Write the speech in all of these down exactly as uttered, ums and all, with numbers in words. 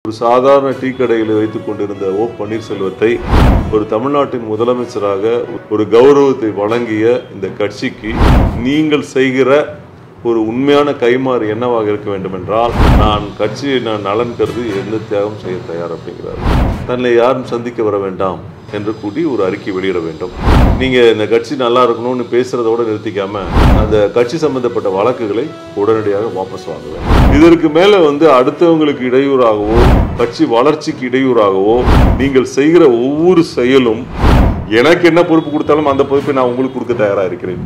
ஒரு சாதாரண டீ கடையில் வைத்துக் கொண்டிருந்த ஓ பன்னீர்செல்வத்தை ஒரு தமிழ்நாட்டின் முதலமைச்சராக ஒரு கௌரவத்தை வழங்கிய இந்த கட்சிக்கு நீங்கள் செய்கிற ஒரு உண்மையான கைமாறு என்னவாக இருக்க வேண்டும் என்றால், நான் கட்சியை நான் நலன் கருதி எந்த தியாகம் செய்ய தயார் அப்படிங்கிறார். தன்னை யாரும் சந்திக்க வர வேண்டாம் என்று கூடி ஒரு அறிக்கை வெளியிட வேண்டும். நீங்க இந்த கட்சி நல்லா இருக்கணும்னு பேசுறதோட நிறுத்திக்காம அந்த கட்சி சம்பந்தப்பட்ட வழக்குகளை உடனடியாக வாபஸ் வாங்க வேண்டும். இதற்கு மேல வந்து அடுத்தவங்களுக்கு இடையூறாகவோ கட்சி வளர்ச்சிக்கு இடையூறாகவோ நீங்கள் செய்கிற ஒவ்வொரு செயலும் எனக்கு என்ன பொறுப்பு கொடுத்தாலும் அந்த பொறுப்பை நான் உங்களுக்கு கொடுக்க தயாரா இருக்கிறேன்.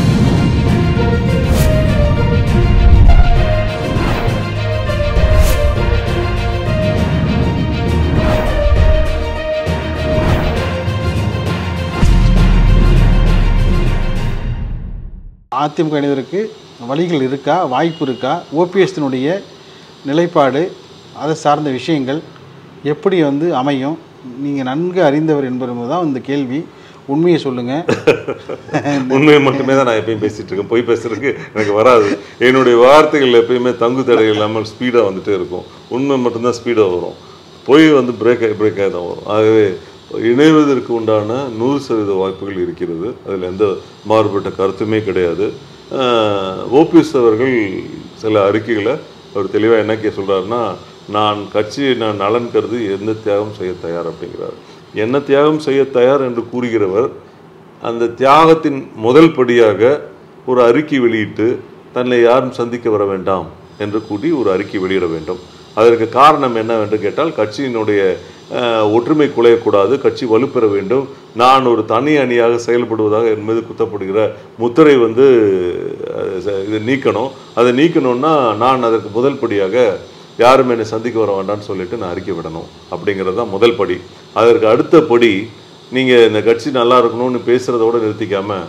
அதிமுக இணைவதற்கு வழிகள் இருக்கா, வாய்ப்பு இருக்கா, ஓபிஎஸ்னுடைய நிலைப்பாடு, அதை சார்ந்த விஷயங்கள் எப்படி வந்து அமையும், நீங்கள் நன்கு அறிந்தவர் என்பது தான் இந்த கேள்வி. உண்மையை சொல்லுங்கள். உண்மையை மட்டுமே தான் நான் எப்பயும் பேசிகிட்டு இருக்கேன். போய் பேசுறதுக்கு எனக்கு வராது. என்னுடைய வார்த்தைகள் எப்பயுமே தங்கு தடை இல்லாமல் ஸ்பீடாக வந்துகிட்டே இருக்கும். உண்மை மட்டும்தான் ஸ்பீடாக வரும். போய் வந்து பிரேக் பிரேக் ஆகி தான் வரும். ஆகவே இணைவதற்கு உண்டான நூறு சதவீத வாய்ப்புகள் இருக்கிறது. அதில் எந்த மாறுபட்ட கருத்துமே கிடையாது. ஓபிஎஸ் அவர்கள் சில அறிக்கைகளை அவர் தெளிவாக என்ன கே சொல்கிறாருன்னா, நான் கட்சியை நான் நலன் கருதி எந்த தியாகம் செய்ய தயார் அப்படிங்கிறார். என்ன தியாகம் செய்ய தயார் என்று கூறுகிறவர் அந்த தியாகத்தின் முதல் படியாக ஒரு அறிக்கை வெளியிட்டு தன்னை யாரும் சந்திக்க வர வேண்டாம் என்று கூடி ஒரு அறிக்கை வெளியிட வேண்டும். அதற்கு காரணம் என்னவென்று கேட்டால், கட்சியினுடைய ஒற்றுமை குலையக்கூடாது, கட்சி வலுப்பெற வேண்டும், நான் ஒரு தனி அணியாக செயல்படுவதாக என் மீது குத்தப்படுகிற முத்திரை வந்து இதை நீக்கணும். அதை நீக்கணும்னா நான் அதற்கு முதல் படியாக யாரும் என்னை சந்திக்க வர வேண்டாம்னு சொல்லிட்டு நான் அறிக்கை விடணும் அப்படிங்கிறது தான் முதல் படி. அதற்கு அடுத்த படி, நீங்கள் இந்த கட்சி நல்லா இருக்கணும்னு பேசுகிறதோடு நிறுத்திக்காமல்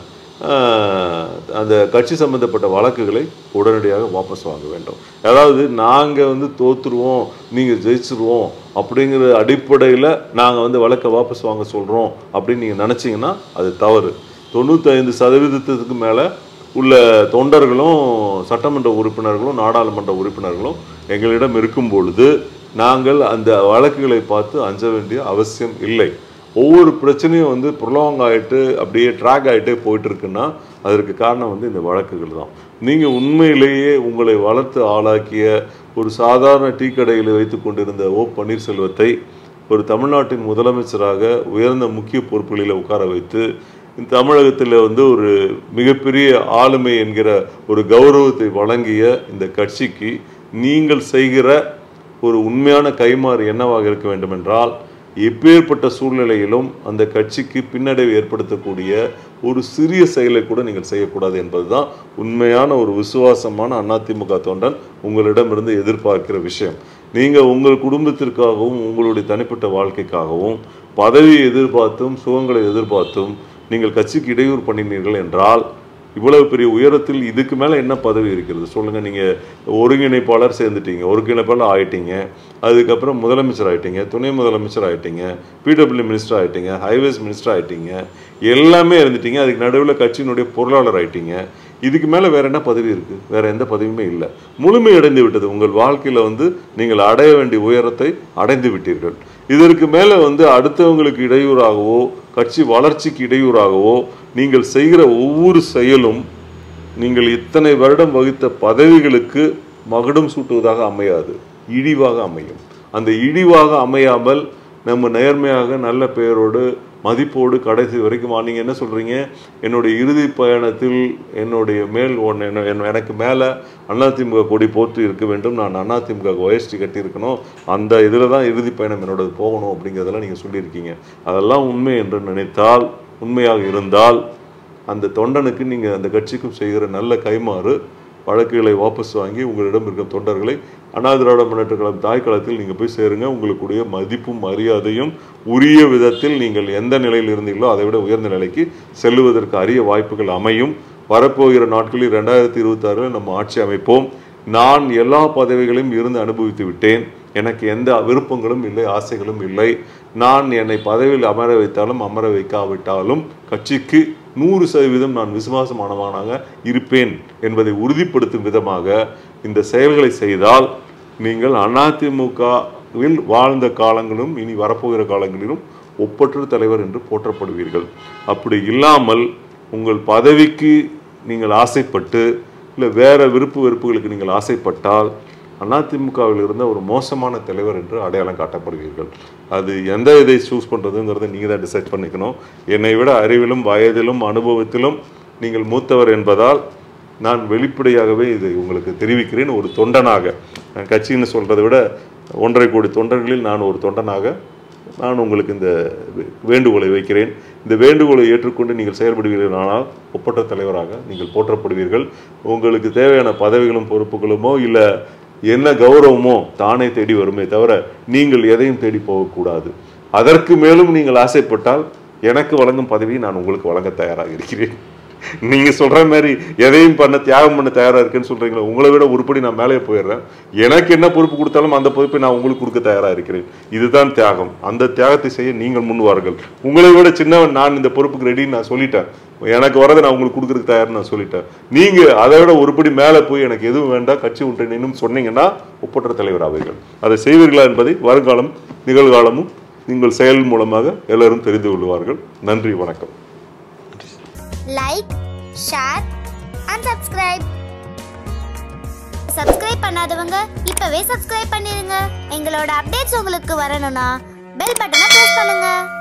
அந்த கட்சி சம்பந்தப்பட்ட வழக்குகளை உடனடியாக வாபஸ் வாங்க வேண்டும். அதாவது நாங்கள் வந்து தோற்றுருவோம், நீங்கள் ஜெயிச்சிருவோம் அப்படிங்கிற அடிப்படையில் நாங்கள் வந்து வழக்கை வாபஸ் வாங்க சொல்கிறோம் அப்படின்னு நீங்கள் நினச்சிங்கன்னா அது தவறு. தொண்ணூத்தைந்து சதவீதத்துக்கு மேலே உள்ள தொண்டர்களும் சட்டமன்ற உறுப்பினர்களும் நாடாளுமன்ற உறுப்பினர்களும் எங்களிடம் இருக்கும் பொழுது நாங்கள் அந்த வழக்குகளை பார்த்து அஞ்ச வேண்டிய அவசியம் இல்லை. ஒவ்வொரு பிரச்சனையும் வந்து ப்ரொலாங் ஆகிட்டு அப்படியே ட்ராக் ஆகிட்டே போயிட்டு இருக்குன்னா அதற்கு காரணம் வந்து இந்த வழக்குகள் தான். நீங்கள் உண்மையிலேயே உங்களை வளர்த்து ஆளாக்கிய ஒரு சாதாரண டீ கடையில் வைத்து கொண்டிருந்த ஓ பன்னீர்செல்வத்தை ஒரு தமிழ்நாட்டின் முதலமைச்சராக உயர்ந்த முக்கிய பொறுப்புகளில் உட்கார வைத்து தமிழகத்தில் வந்து ஒரு மிகப்பெரிய ஆளுமை என்கிற ஒரு கௌரவத்தை வழங்கிய இந்த கட்சிக்கு நீங்கள் செய்கிற ஒரு உண்மையான கைமாறு என்னவாக இருக்க வேண்டும் என்றால், எப்பேற்பட்ட சூழ்நிலையிலும் அந்த கட்சிக்கு பின்னடைவு ஏற்படுத்தக்கூடிய ஒரு சிறிய செயலை கூட நீங்கள் செய்யக்கூடாது என்பதுதான் உண்மையான ஒரு விசுவாசமான அதிமுக தொண்டன் உங்களிடமிருந்து எதிர்பார்க்கிற விஷயம். நீங்கள் உங்கள் குடும்பத்திற்காகவும் உங்களுடைய தனிப்பட்ட வாழ்க்கைக்காகவும் பதவியை எதிர்பார்த்தும் சுகங்களை எதிர்பார்த்தும் நீங்கள் கட்சிக்கு இடையூறு பண்ணினீர்கள் என்றால், இவ்வளவு பெரிய உயரத்தில் இதுக்கு மேலே என்ன பதவி இருக்கிறது சொல்லுங்கள். நீங்கள் ஒருங்கிணைப்பாளர் சேர்ந்துட்டீங்க, ஒருங்கிணைப்பாளர் ஆகிட்டீங்க, அதுக்கப்புறம் முதலமைச்சர் ஆகிட்டீங்க, துணை முதலமைச்சர் ஆகிட்டீங்க, பிடபிள்யூ மினிஸ்டர் ஆகிட்டீங்க, ஹைவேஸ் மினிஸ்டர் ஆகிட்டீங்க, எல்லாமே இருந்துட்டீங்க. அதுக்கு நடுவில் கட்சியினுடைய பொருளாளர் ஆகிட்டீங்க. இதுக்கு மேலே வேறு என்ன பதவி இருக்குது? வேறு எந்த பதவியுமே இல்லை. முழுமை அடைந்து விட்டது. உங்கள் வாழ்க்கையில் வந்து நீங்கள் அடைய வேண்டிய உயரத்தை அடைந்து விட்டீர்கள். இதற்கு மேலே வந்து அடுத்தவங்களுக்கு இடையூறாகவோ கட்சி வளர்ச்சிக்கு இடையூறாகவோ நீங்கள் செய்கிற ஒவ்வொரு செயலும் நீங்கள் இத்தனை வருடம் வகித்த பதவிகளுக்கு மகுடம் சூட்டுவதாக அமையாது, இழிவாக அமையும். அந்த இழிவாக அமையாமல் நம்ம நேர்மையாக நல்ல பெயரோடு மதிப்போடு கடைசி வரைக்கும் நீங்கள் என்ன சொல்கிறீங்க, என்னுடைய இறுதி பயணத்தில் என்னுடைய மேல் ஒன்று எனக்கு மேலே அதிமுக கொடி போட்டு இருக்க வேண்டும், நான் அதிமுக ஒயஸ்டி கட்டியிருக்கணும், அந்த இதில் தான் இறுதி பயணம் என்னோடது போகணும் அப்படிங்கிறதெல்லாம் நீங்கள் சொல்லியிருக்கீங்க. அதெல்லாம் உண்மை என்று நினைத்தால், உண்மையாக இருந்தால் அந்த தொண்டனுக்கு நீங்கள் அந்த கட்சிக்கும் செய்கிற நல்ல கைமாறு வழக்குகளை வாபஸ் வாங்கி உங்களிடம் இருக்கும் தொண்டர்களை அண்ணா திராவிட முன்னேற்ற கழகம் தாய்க்களத்தில் நீங்கள் போய் சேருங்க. உங்களுக்குடைய மதிப்பும் மரியாதையும் உரிய விதத்தில் நீங்கள் எந்த நிலையில் இருந்தீங்களோ அதை விட உயர்ந்த நிலைக்கு செல்லுவதற்கு அரிய வாய்ப்புகள் அமையும். வரப்போகிற நாட்களில் ரெண்டாயிரத்தி இருபத்தி ஆறில் நம்ம ஆட்சி அமைப்போம். நான் எல்லா பதவிகளையும் இருந்து அனுபவித்து விட்டேன். எனக்கு எந்த விருப்பங்களும் இல்லை, ஆசைகளும் இல்லை. நான் என்னை பதவியில் அமர வைத்தாலும் அமர வைக்காவிட்டாலும் கட்சிக்கு நூறு சதவீதம் நான் விசுவாசமானவனாக இருப்பேன் என்பதை உறுதிப்படுத்தும் விதமாக இந்த செயல்களை செய்தால் நீங்கள் அதிமுக வாழ்ந்த காலங்களும் இனி வரப்போகிற காலங்களிலும் ஒப்பற்ற தலைவர் என்று போற்றப்படுவீர்கள். அப்படி இல்லாமல் உங்கள் பதவிக்கு நீங்கள் ஆசைப்பட்டு இல்லை வேற விருப்பு வெறுப்புகளுக்கு நீங்கள் ஆசைப்பட்டால் அதிமுகவில் இருந்த ஒரு மோசமான தலைவர் என்று அடையாளம் காட்டப்படுவீர்கள். அது எந்த இதை சூஸ் பண்ணுறதுங்கிறத நீங்கள் தான் டிசைட் பண்ணிக்கணும். என்னை விட அறிவிலும் வயதிலும் அனுபவத்திலும் நீங்கள் மூத்தவர் என்பதால் நான் வெளிப்படையாகவே இதை உங்களுக்கு தெரிவிக்கிறேன். ஒரு தொண்டனாக, கட்சின்னு சொல்கிறத விட ஒன்றரை கோடி தொண்டர்களில் நான் ஒரு தொண்டனாக நான் உங்களுக்கு இந்த வேண்டுகோளை வைக்கிறேன். இந்த வேண்டுகோளை ஏற்றுக்கொண்டு நீங்கள் செயல்படுவீர்களானால் ஒப்பற்ற தலைவராக நீங்கள் போற்றப்படுவீர்கள். உங்களுக்கு தேவையான பதவிகளும் பொறுப்புகளுமோ இல்லை என்ன கௌரவமோ தானே தேடி வருமே தவிர நீங்கள் எதையும் தேடி போகக்கூடாது. அதற்கு மேலும் நீங்கள் ஆசைப்பட்டால் எனக்கு வழங்கும் பதவியை நான் உங்களுக்கு வழங்க தயாராக இருக்கிறேன். நீங்கள் சொல்கிற மாதிரி எதையும் பண்ண தியாகம் பண்ண தயாராக இருக்குன்னு சொல்கிறீங்களா? உங்களை விட உருப்படி நான் மேலே போயிடுறேன். எனக்கு என்ன பொறுப்பு கொடுத்தாலும் அந்த பொறுப்பை நான் உங்களுக்கு கொடுக்க தயாராக இருக்கிறேன். இதுதான் தியாகம். அந்த தியாகத்தை செய்ய நீங்கள் முன்வார்கள். உங்களை விட சின்னவன் நான் இந்த பொறுப்புக்கு ரெடின்னு நான் சொல்லிட்டேன். எனக்கு வரதை நான் உங்களுக்கு கொடுக்குறதுக்கு தயார்னு நான் சொல்லிட்டேன். நீங்கள் அதை விட ஒருபடி மேலே போய் எனக்கு எதுவும் வேண்டாம் கட்சி ஒன்றிணைன்னு சொன்னீங்கன்னா ஒப்பற்ற தலைவர் ஆவீர்கள். அதை செய்வீர்களா என்பதை வருங்காலம் நிகழ்காலமும் நீங்கள் செயல் மூலமாக எல்லாரும் தெரிந்து கொள்வார்கள். நன்றி, வணக்கம். Like, share and subscribe. Subscribe பண்ணாதவங்க இப்பவே சப்ஸ்கிரைப் பண்ணிருங்க. எங்களோட அப்டேட்ஸ் உங்களுக்கு வரணும்னா பெல் பட்டனை பிரஸ் பண்ணுங்க.